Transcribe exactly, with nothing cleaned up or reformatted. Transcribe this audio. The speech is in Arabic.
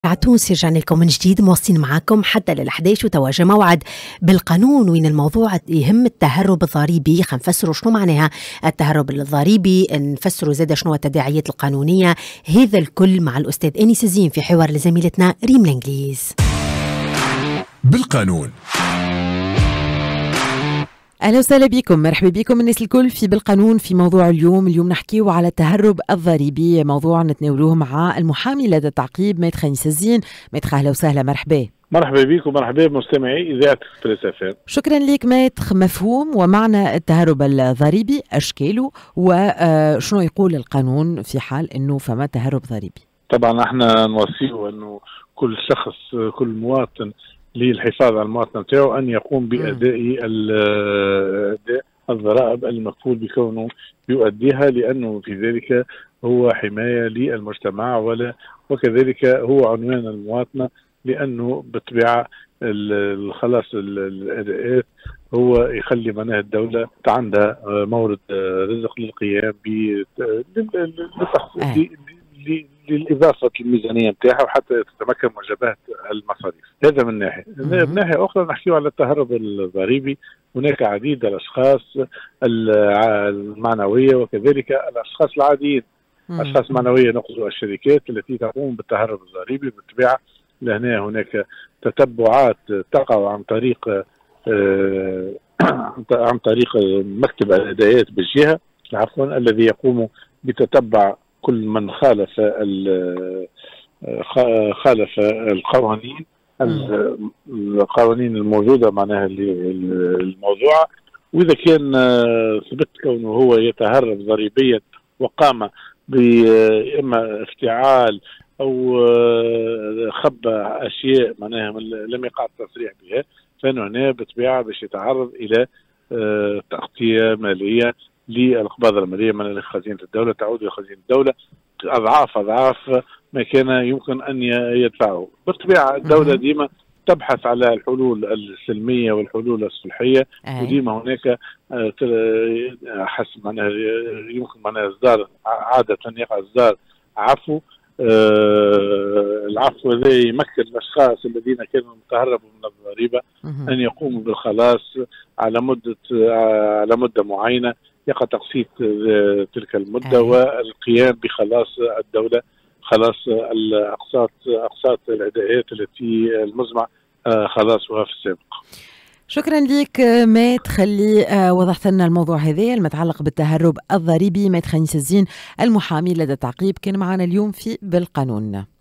عتونس رجعنا لكم من جديد مواصلين معاكم حتى للحداش وتواجه موعد بالقانون وين الموضوع يهم التهرب الضريبي. خلينا نفسروا شنو معناها التهرب الضريبي، نفسروا زاد شنو التداعيات القانونية. هذا الكل مع الأستاذ أنيس الزين في حوار لزميلتنا ريم الإنجليز. بالقانون. أهلا وسهلا بكم، مرحبا بكم الناس الكل في بالقانون. في موضوع اليوم اليوم نحكيو على التهرب الضريبي، موضوع نتناولوه مع المحامي لدى التعقيب ميتخ أنيس الزين. ميتخ أهلا وسهلا، مرحبا. مرحبا بكم، مرحبا بمستمعي إذاعة إكسبريس اف ام. شكرا لك ميتخ. مفهوم ومعنى التهرب الضريبي، أشكاله، وشنو يقول القانون في حال أنه فما تهرب ضريبي؟ طبعا احنا نوصيه أنه كل شخص كل مواطن للحفاظ على المواطنة نتاعو أن يقوم بأداء الضرائب المكفول بكونه يؤديها، لأنه في ذلك هو حماية للمجتمع ولا وكذلك هو عنوان المواطنة، لأنه بالطبيعة خلاص الأداءات هو يخلي معناها الدولة عندها مورد رزق للقيام للإضافة الميزانية نتاعها وحتى تتمكن من مجابهة المصاريف. هذا من ناحية. من ناحية أخرى نحكي على التهرب الضريبي. هناك عديد الأشخاص المعنوية وكذلك الأشخاص العاديين. أشخاص معنوية نقصد الشركات التي تقوم بالتهرب الضريبي. بالطبيعة لهنا هناك تتبعات تقع عن طريق آه عن طريق مكتب الأداءات بالجهة عفوا الذي يقوم بتتبع كل من خالف خالف القوانين القوانين الموجودة معناها الموضوعة. وإذا كان ثبت كونه هو يتهرب ضريبيا وقام بإما افتعال أو خبى أشياء معناها لم يقع التصريح بها، فإنه هنا بالطبيعة باش يتعرض إلى تغطية مالية للقبضة المالية من خزينة الدولة، تعود إلى خزينة الدولة أضعاف أضعاف ما كان يمكن أن يدفعه. بالطبيعة الدولة ديما تبحث على الحلول السلمية والحلول الصلحية، وديما هناك حسب معناها يمكن معناها إصدار عادة يقع إصدار عفو. آه العفو هذا يمكن الاشخاص الذين كانوا تهربوا من الضريبه ان يقوموا بالخلاص على مده على مده معينه، يقع تقسيط تلك المده أيه. والقيام بخلاص الدوله، خلاص الاقساط اقساط الاداءات التي المزمع آه خلاصها في السابق. شكرا لك مات خلي وضحت لنا الموضوع هذا المتعلق بالتهرب الضريبي. ميتخ أنيس الزين المحامي لدى التعقيب كان معنا اليوم في بالقانون.